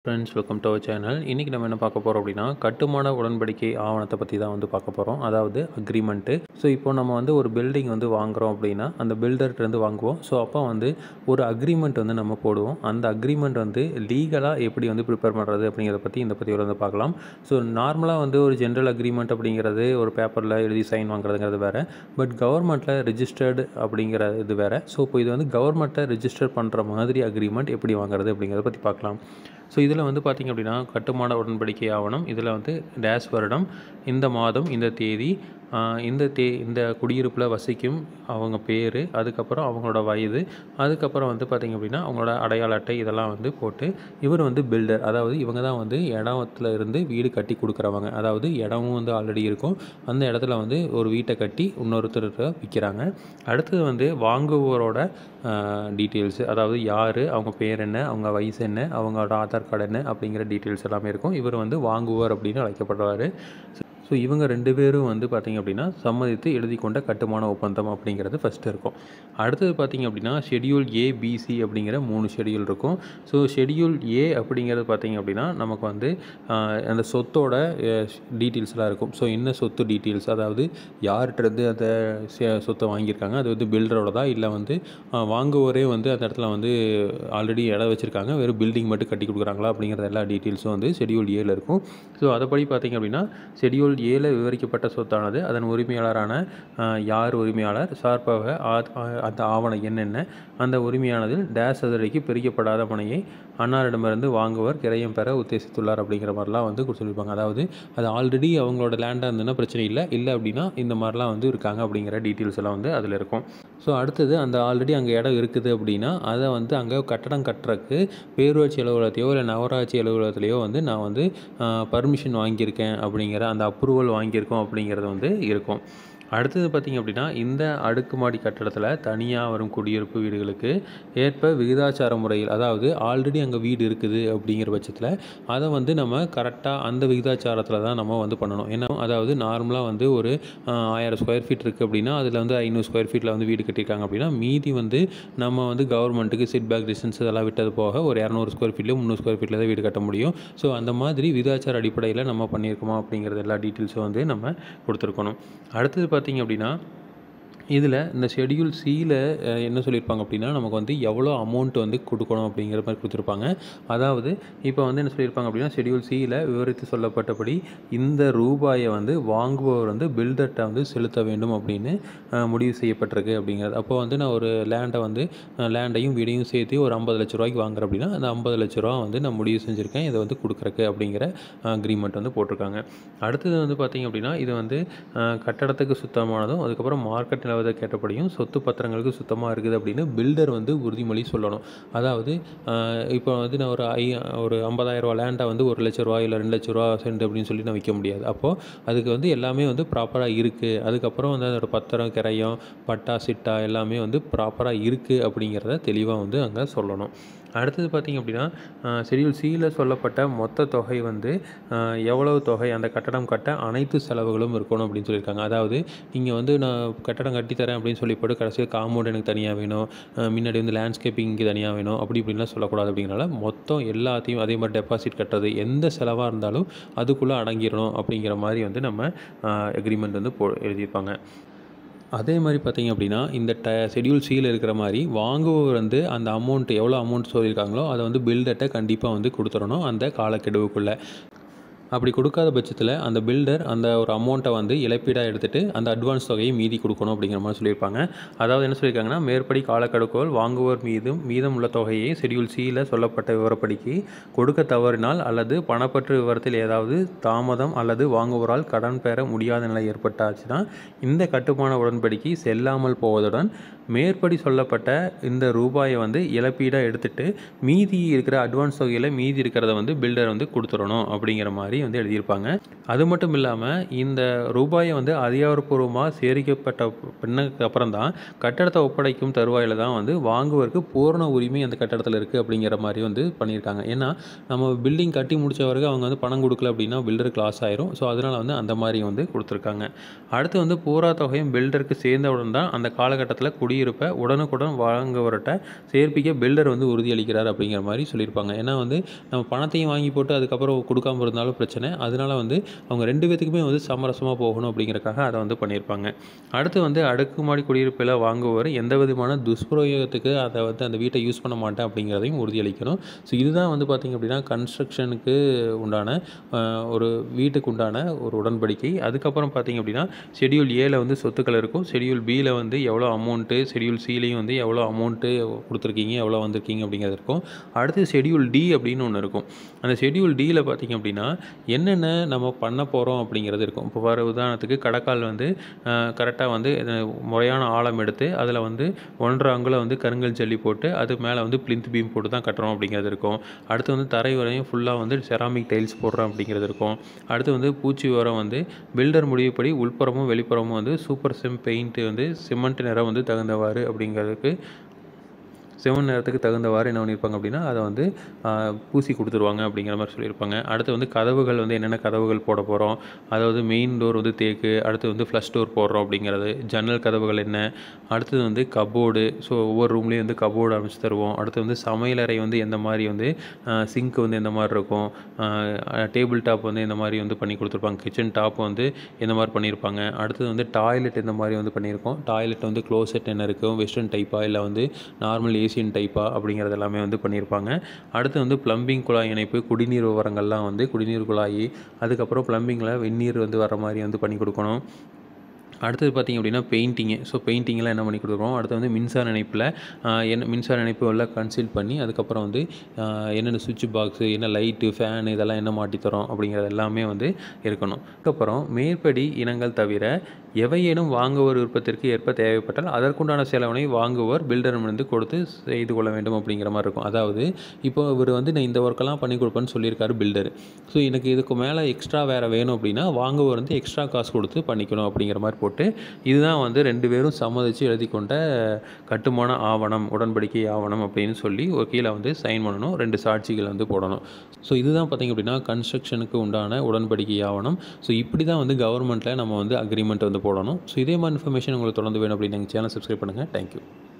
Friends, welcome to our channel. இன்றைக்கி நம்ம என்ன பார்க்க போகிறோம் அப்படின்னா, கட்டுமான உடன்படிக்கை ஆவணத்தை பற்றி தான் வந்து பார்க்க போகிறோம். அதாவது அக்ரிமெண்ட்டு. ஸோ இப்போ நம்ம வந்து ஒரு பில்டிங் வந்து வாங்குகிறோம் அப்படின்னா, அந்த பில்டர்கிட்டருந்து வாங்குவோம். ஸோ அப்போ வந்து ஒரு அக்ரிமெண்ட் வந்து நம்ம போடுவோம். அந்த அக்ரிமெண்ட் வந்து லீகலாக எப்படி வந்து ப்ரிப்பேர் பண்ணுறது அப்படிங்கிறத பற்றி இந்த பதிவில் வந்து பார்க்கலாம். ஸோ நார்மலாக வந்து ஒரு ஜென்ரல் அக்ரிமெண்ட் அப்படிங்கிறது ஒரு பேப்பரில் எழுதி சைன் வாங்குறதுங்கிறது வேறு. பட் கவர்மெண்ட்டில் ரிஜிஸ்டர்டு அப்படிங்கிற இது வேறு. ஸோ இப்போ இது வந்து கவர்மெண்ட்டை ரிஜிஸ்டர் பண்ணுற மாதிரி அக்ரிமெண்ட் எப்படி வாங்குறது அப்படிங்கிறத பற்றி பார்க்கலாம். ஸோ இதில் வந்து பார்த்திங்க அப்படின்னா, கட்டுமான உடன்படிக்கை ஆவணம். இதில் வந்து டேஷ் வருடம், இந்த மாதம், இந்த தேதி, இந்த குடியிருப்பில் வசிக்கும் அவங்க பேர், அதுக்கப்புறம் அவங்களோட வயது, அதுக்கப்புறம் வந்து பார்த்திங்க அப்படின்னா அவங்களோட அடையாள அட்டை, இதெல்லாம் வந்து போட்டு இவர் வந்து பில்டர், அதாவது இவங்க தான் வந்து இடத்துல இருந்து வீடு கட்டி கொடுக்குறவங்க. அதாவது இடமும் வந்து ஆல்ரெடி இருக்கும், அந்த இடத்துல வந்து ஒரு வீட்டை கட்டி இன்னொருத்தர்கிட்ட விற்கிறாங்க. அடுத்தது வந்து வாங்குவோரோட டீட்டெயில்ஸு, அதாவது யார், அவங்க பேர் என்ன, அவங்க வயசு என்ன, அவங்களோட ஆதார் கார்டு என்ன அப்படிங்கிற டீட்டெயில்ஸ் எல்லாமே இருக்கும். இவர் வந்து வாங்குவார் அப்படின்னு அழைக்கப்படுவார். ஸோ இவங்க 2 பேரும் வந்து பார்த்திங்க அப்படின்னா சம்மதித்து எழுதி கொண்ட கட்டுமான ஒப்பந்தம் அப்படிங்கிறது ஃபஸ்ட்டு இருக்கும். அடுத்தது பார்த்திங்க அப்படின்னா ஷெட்யூல் ஏ, பிசி அப்படிங்கிற 3 ஷெட்யூல் இருக்கும். ஸோ ஷெட்யூல் ஏ அப்படிங்கிறது பார்த்திங்க அப்படின்னா நமக்கு வந்து அந்த சொத்தோட டீட்டெயில்ஸ்லாம் இருக்கும். ஸோ என்ன சொத்து டீட்டெயில்ஸ், அதாவது யார்கிட்டருந்து அந்த சொத்தை வாங்கியிருக்காங்க, அது வந்து பில்டரோடதா இல்லை வந்து வாங்குவோரே வந்து அந்த இடத்துல வந்து ஆல்ரெடி இடம் வச்சுருக்காங்க, வெறும் பில்டிங் மட்டும் கட்டி கொடுக்குறாங்களா அப்படிங்கிற எல்லா டீட்டெயில்ஸும் வந்து ஷெட்யூல் ஏல இருக்கும். ஸோ அதைப்படி பார்த்திங்க அப்படின்னா ஷெட்யூல் ஏல விவரிக்கப்பட்ட சொத்தானது அதன் உரிமையாளரான யார் உரிமையாளர், சார்பாக அந்த ஆவணம் என்னென்ன, அந்த உரிமையானதில் டேஷ் சதுரடிக்கு பிரிக்கப்படாத மனையை அன்னாரிடமிருந்து வாங்குவர் கிரயம் பெற உத்தேசித்துள்ளார் அப்படிங்கிற மாதிரிலாம் வந்து சொல்லியிருப்பாங்க. அதாவது அது ஆல்ரெடி அவங்களோட லேண்டாக இருந்ததுன்னா பிரச்சனை இல்லை அப்படின்னா இந்த மாதிரிலாம் வந்து இருக்காங்க அப்படிங்கிற டீட்டெயில்ஸ் எல்லாம் வந்து அதில் இருக்கும். ஸோ அடுத்தது அந்த ஆல்ரெடி அங்கே இடம் இருக்குது அப்படின்னா அதை வந்து அங்கே கட்டடம் கட்டுறதுக்கு பேரூராட்சி அலுவலகத்தையோ இல்லை நகராட்சி அலுவலகத்திலையோ வந்து நான் வந்து பர்மிஷன் வாங்கியிருக்கேன் அப்படிங்கிற அந்த அப்ரூவல் வாங்கியிருக்கோம் அப்படிங்கிறது வந்து இருக்கும். அடுத்தது பார்த்திங்க அப்படின்னா, இந்த அடுக்குமாடி கட்டடத்தில் தனியாக வரும் குடியிருப்பு வீடுகளுக்கு ஏற்ப விகிதாச்சார முறையில், அதாவது ஆல்ரெடி அங்கே வீடு இருக்குது அப்படிங்கிற பட்சத்தில் அதை வந்து நம்ம கரெக்டாக அந்த விகிதாச்சாரத்தில் தான் நம்ம வந்து பண்ணணும். ஏன்னா அதாவது நார்மலாக வந்து ஒரு 1000 ஸ்கொயர் ஃபீட் இருக்குது அப்படின்னா அதில் வந்து 500 ஸ்கொயர் ஃபீட்டில் வந்து வீடு கட்டியிருக்காங்க அப்படின்னா மீதி வந்து நம்ம வந்து கவர்மெண்ட்டுக்கு செட் பேக் டிஸ்டன்ஸ் இதெல்லாம் விட்டது போக ஒரு 200 ஸ்கொயர் ஃபீட்லையோ 300 ஸ்கொயர் ஃபீட்டில் தான் வீடு கட்ட முடியும். ஸோ அந்த மாதிரி விகிதாச்சார அடிப்படையில் நம்ம பண்ணியிருக்கோமா அப்படிங்கிறது எல்லா டீட்டெயில்ஸும் வந்து நம்ம கொடுத்துருக்கணும். அடுத்தது பார்த்திங்க அப்படின்னா, இதில் இந்த ஷெட்யூல் சியில் என்ன சொல்லியிருப்பாங்க அப்படின்னா, நமக்கு வந்து எவ்வளோ அமௌண்ட் வந்து கொடுக்கணும் அப்படிங்கிற மாதிரி கொடுத்துருப்பாங்க. அதாவது இப்போ வந்து என்ன சொல்லியிருப்பாங்க அப்படின்னா, ஷெட்யூல் சியில் விவரித்து சொல்லப்பட்டபடி இந்த ரூபாயை வந்து வாங்குபவர் வந்து பில்டர்கிட்ட வந்து செலுத்த வேண்டும் அப்படின்னு முடிவு செய்யப்பட்டிருக்கு அப்படிங்கிறது. அப்போ வந்து நான் ஒரு லேண்டையும் வீடையும் சேர்த்து ஒரு 50 லட்ச ரூபாய்க்கு வாங்குறேன் அப்படின்னா அந்த 50 லட்ச ரூபா வந்து நான் முடிவு செஞ்சுருக்கேன், இதை வந்து கொடுக்குறக்கு அப்படிங்கிற அக்ரிமெண்ட் வந்து போட்டிருக்காங்க. அடுத்தது வந்து பார்த்திங்க அப்படின்னா, இது வந்து கட்டடத்துக்கு சுத்தமானதும் அதுக்கப்புறம் மார்க்கெட் நிலவரத்தை கேட்டபடியும் சொத்து பத்திரங்களுக்கு சுத்தமாக இருக்குது அப்படின்னு பில்டர் வந்து உறுதிமொழி சொல்லணும். அதாவது இப்போ வந்து நான் ஒரு 50,000 ரூபா லேண்டை வந்து 1 லட்ச ரூபா இல்லை 2 லட்ச ரூபா சென்ட் அப்படின்னு சொல்லி நான் விற்க முடியாது. அப்போது அதுக்கு வந்து எல்லாமே வந்து ப்ராப்பராக இருக்குது, அதுக்கப்புறம் வந்து அதோட பத்திரம், கிரயம், பட்டா, சிட்டா எல்லாமே வந்து ப்ராப்பராக இருக்குது அப்படிங்கிறத தெளிவாக வந்து அங்கே சொல்லணும். அடுத்தது பார்த்திங்க அப்படின்னா, ஷெட்யூல் சியில் சொல்லப்பட்ட மொத்த தொகை வந்து எவ்வளவு தொகை அந்த கட்டடம் கட்ட அனைத்து செலவுகளும் இருக்கணும் அப்படின்னு சொல்லியிருக்காங்க. அதாவது இங்கே வந்து நான் கட்டடம் கட்டித்தரேன் அப்படின்னு சொல்லி போட்டு கடைசியில் காம்பவுண்ட் எனக்கு தனியாக வேணும், முன்னாடி வந்து லேண்ட்ஸ்கேப்பிங்க்கு தனியாக வேணும் அப்படி இப்படின்லாம் சொல்லக்கூடாது. அப்படிங்கிறனால மொத்தம் எல்லாத்தையும் அதே மாதிரி டெபாசிட் கட்டுறது எந்த செலவாக இருந்தாலும் அதுக்குள்ளே அடங்கிடணும் அப்படிங்கிற மாதிரி வந்து நம்ம அக்ரிமெண்ட் வந்து எழுதியிருப்பாங்க. அதே மாதிரி பார்த்திங்க அப்படின்னா, இந்த ஷெட்யூல் சியில் இருக்கிற மாதிரி வாங்குபவர் வந்து அந்த அமௌண்ட் எவ்வளோ அமௌண்ட் சொல்லியிருக்காங்களோ அதை வந்து பில்டர்கிட்ட கண்டிப்பாக வந்து கொடுத்துடணும் அந்த காலக்கெடுவுக்குள்ளே. அப்படி கொடுக்காத பட்சத்தில் அந்த பில்டர் அந்த ஒரு அமௌண்ட்டை வந்து இழப்பீடாக எடுத்துகிட்டு அந்த அட்வான்ஸ் தொகையை மீதி கொடுக்கணும் அப்படிங்கிற மாதிரி சொல்லியிருப்பாங்க. அதாவது என்ன சொல்லியிருக்காங்கன்னா, மேற்படி காலக்கெடுக்கோள் வாங்குவோர் மீதம் உள்ள தொகையை ஷெட்யூல் சியில் சொல்லப்பட்ட விவரப்படிக்கு கொடுக்க தவறினால் அல்லது பணப்பற்று விவரத்தில் ஏதாவது தாமதம் அல்லது வாங்குவோரால் கடன் பெற முடியாத நிலை ஏற்பட்டாச்சுன்னா இந்த கட்டுமான உடன்படிக்கை செல்லாமல் போவதுடன் மேற்படி சொல்லப்பட்ட இந்த ரூபாயை வந்து இழப்பீடாக எடுத்துகிட்டு மீதி இருக்கிற அட்வான்ஸ் தொகையில் மீதி இருக்கிறத வந்து பில்டர் வந்து கொடுத்துடணும் அப்படிங்கிற மாதிரி வந்து எழுதியிருப்பாங்க. அது மட்டும் இல்லாமல் இந்த ரூபாயை வந்து அதிகாரப்பூர்வமாக சேகரிக்கப்பட்ட பின்னதுக்கு அப்புறம் தான் கட்டடத்தை ஒப்படைக்கும் தருவாயில் தான் வந்து வாங்குவதற்கு பூரண உரிமை அந்த கட்டடத்தில் இருக்குது அப்படிங்கிற மாதிரி வந்து பண்ணியிருக்காங்க. ஏன்னா நம்ம பில்டிங் கட்டி முடித்த வரைக்கும் அவங்க வந்து பணம் கொடுக்கல அப்படின்னா பில்டருக்கு லாஸ் ஆயிரும். ஸோ அதனால் வந்து அந்த மாதிரி வந்து கொடுத்துருக்காங்க. அடுத்து வந்து பூரா தொகையும் பில்டருக்கு சேர்ந்தவுடன் தான் அந்த காலகட்டத்தில் குடியிருப்பை உடனுக்குடன் வாங்குவர்கிட்ட சேர்ப்பிக்க பில்டர் வந்து உறுதியளிக்கிறார் அப்படிங்கிற மாதிரி சொல்லியிருப்பாங்க. ஏன்னா வந்து நம்ம பணத்தையும் வாங்கி போட்டு அதுக்கப்புறம் கொடுக்காம இருந்தாலும் பிரச்சனை. அதனால வந்து அவங்க 2 பேத்துக்குமே வந்து சமரசமாக போகணும் அப்படிங்கிறக்காக அதை வந்து பண்ணியிருப்பாங்க. அடுத்து வந்து அடுக்குமாடி குடியிருப்பில் வாங்குவோர் எந்த விதமான துஷ்பிரயோகத்துக்கு அதை வந்து அந்த வீட்டை யூஸ் பண்ண மாட்டேன் அப்படிங்கிறதையும் உறுதியளிக்கணும். ஸோ இதுதான் வந்து பார்த்திங்க அப்படின்னா கன்ஸ்ட்ரக்ஷனுக்கு உண்டான ஒரு வீட்டுக்கு உண்டான ஒரு உடன்படிக்கை. அதுக்கப்புறம் பார்த்திங்க அப்படின்னா ஷெட்யூல் ஏல வந்து சொத்துக்கள் இருக்கும். ஷெட்யூல் பியில் வந்து எவ்வளோ அமௌண்ட்டு, ஷெட்யூல் சிலையும் வந்து எவ்வளோ அமௌண்ட்டு கொடுத்துருக்கீங்க, எவ்வளோ வந்திருக்கீங்க அப்படிங்கிறது இருக்கும். அடுத்து ஷெட்யூல் டி அப்படின்னு ஒன்று இருக்கும். அந்த ஷெட்யூல் டியில் பார்த்திங்க அப்படின்னா என்னென்ன நம்ம பண்ண போகிறோம் அப்படிங்கிறது இருக்கும். இப்போ வர உதாரணத்துக்கு கடைக்கால் வந்து கரெக்டாக வந்து முறையான ஆழம் எடுத்து அதில் வந்து 1.5 அங்குலம் வந்து கருங்கல் ஜல்லி போட்டு அது மேலே வந்து பிளிந்த் பீம் போட்டு தான் கட்டுறோம் அப்படிங்கிறது இருக்கும். அடுத்து வந்து தரை வரையும் ஃபுல்லாக வந்து செராமிக் டைல்ஸ் போடுறோம் அப்படிங்கிறது இருக்கும். அடுத்து வந்து பூச்சி உரம் வந்து பில்டர் முடிவுப்படி உள்புறமும் வெளிப்புறமும் வந்து சூப்பர் சிம் பெயிண்ட்டு வந்து சிமெண்ட் நிறம் வந்து தகுந்தவாறு அப்படிங்கிறதுக்கு சிவன் நேரத்துக்கு தகுந்தவாறு என்ன பண்ணியிருப்பாங்க அப்படின்னா அதை வந்து பூசி கொடுத்துருவாங்க அப்படிங்கிற மாதிரி சொல்லியிருப்பாங்க. அடுத்து வந்து கதவுகள் வந்து என்னென்ன கதவுகள் போட போகிறோம், அதாவது மெயின் டோர் வந்து தேக்கு, அடுத்து வந்து ஃப்ளஷ் டோர் போடுறோம் அப்படிங்கிறது, ஜன்னல் கதவுகள் என்ன, அடுத்தது வந்து கபோர்டு. ஸோ ஒவ்வொரு ரூம்லேயும் வந்து கபோர்டு அமைச்சு தருவோம். அடுத்து வந்து சமையலறை வந்து எந்த மாதிரி வந்து சிங்க் வந்து எந்த மாதிரி இருக்கும், டேபிள் டாப் வந்து எந்த மாதிரி வந்து பண்ணி கொடுத்துருப்பாங்க, கிச்சன் டாப் வந்து எந்த மாதிரி பண்ணியிருப்பாங்க. அடுத்தது வந்து டாய்லெட் எந்த மாதிரி வந்து பண்ணியிருக்கோம், டாய்லெட் வந்து க்ளோசெட் என்ன இருக்கும், வெஸ்டர்ன் டைப்பாக இல்லை வந்து நார்மல் ஏசியன் டைப்பா அப்படிங்கிறது எல்லாமே வந்து பண்ணியிருப்பாங்க. அடுத்து வந்து ப்ளம்பிங் குழாய் இணைப்பு, குடிநீர் விவரங்கள்லாம் வந்து குடிநீர் குழாய், அதுக்கப்புறம் ப்ளம்பிங்கில் வெந்நீர் வந்து வர மாதிரி வந்து பண்ணி கொடுக்கணும். அடுத்தது பார்த்திங்க அப்படின்னா பெயிண்டிங்கு. ஸோ பெயிண்டிங்கெலாம் என்ன பண்ணி கொடுக்குறோம். அடுத்து வந்து மின்சார இணைப்பில் என்ன மின்சார இணைப்பு எல்லாம் கன்சல்ட் பண்ணி அதுக்கப்புறம் வந்து என்னென்ன சுவிட்ச் பாக்ஸு, என்ன லைட்டு, ஃபேனு இதெல்லாம் என்ன மாட்டித்தரோம் அப்படிங்கிறது எல்லாமே வந்து இருக்கணும். அதுக்கப்புறம் மேற்படி இனங்கள் தவிர எவையேனும் வாங்குவோர் விருப்பத்திற்கு ஏற்ப தேவைப்பட்டால் அதற்குண்டான செலவினை வாங்குவோர் பில்டரிடமிருந்து கொடுத்து செய்து கொள்ள வேண்டும் அப்படிங்கிற மாதிரி இருக்கும். அதாவது இப்போ இவர் வந்து நான் இந்த ஒர்க்கெல்லாம் பண்ணி கொடுப்பேன்னு சொல்லியிருக்காரு பில்டர். ஸோ எனக்கு இதுக்கு மேலே எக்ஸ்ட்ரா வேறு வேணும் அப்படின்னா வாங்குவோர் வந்து எக்ஸ்ட்ரா காசு கொடுத்து பண்ணிக்கணும் அப்படிங்கிற மாதிரி போட்டு இதுதான் வந்து 2 பேரும் சம்மதித்து எழுதி கொண்ட கட்டுமான ஆவணம், உடன்படிக்கை ஆவணம் அப்படின்னு சொல்லி ஒரு கீழே வந்து சைன் பண்ணணும். 2 சாட்சிகள் வந்து போடணும். ஸோ இதுதான் பார்த்திங்க அப்படின்னா கன்ஸ்ட்ரக்ஷனுக்கு உண்டான உடன்படிக்கை ஆவணம். ஸோ இப்படி தான் வந்து கவர்மெண்ட்டில் நம்ம வந்து அக்ரிமெண்ட் வந்து போடணும். ஸோ இதே மாதிரி இன்ஃபர்மேஷன் உங்களுக்கு தொடர்ந்து வேணும் அப்படின்னு எங்கள் சேனல் சப்ஸ்கிரைப் பண்ணுங்கள். தேங்க்யூ.